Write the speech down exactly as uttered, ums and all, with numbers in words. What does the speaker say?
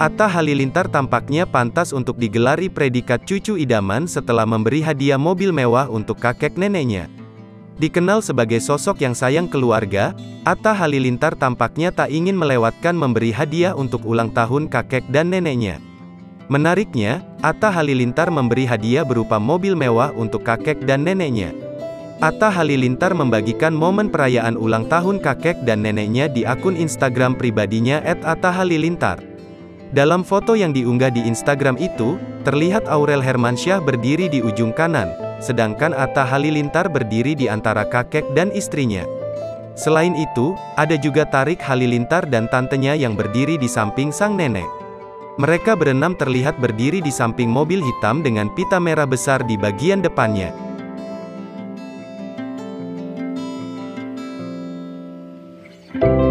Atta Halilintar tampaknya pantas untuk digelari predikat cucu idaman setelah memberi hadiah mobil mewah untuk kakek neneknya. Dikenal sebagai sosok yang sayang keluarga, Atta Halilintar tampaknya tak ingin melewatkan memberi hadiah untuk ulang tahun kakek dan neneknya. Menariknya, Atta Halilintar memberi hadiah berupa mobil mewah untuk kakek dan neneknya. Atta Halilintar membagikan momen perayaan ulang tahun kakek dan neneknya di akun Instagram pribadinya et atta halilintar. Dalam foto yang diunggah di Instagram itu, terlihat Aurel Hermansyah berdiri di ujung kanan, sedangkan Atta Halilintar berdiri di antara kakek dan istrinya. Selain itu, ada juga Tarik Halilintar dan tantenya yang berdiri di samping sang nenek. Mereka berenam terlihat berdiri di samping mobil hitam dengan pita merah besar di bagian depannya. Thank you.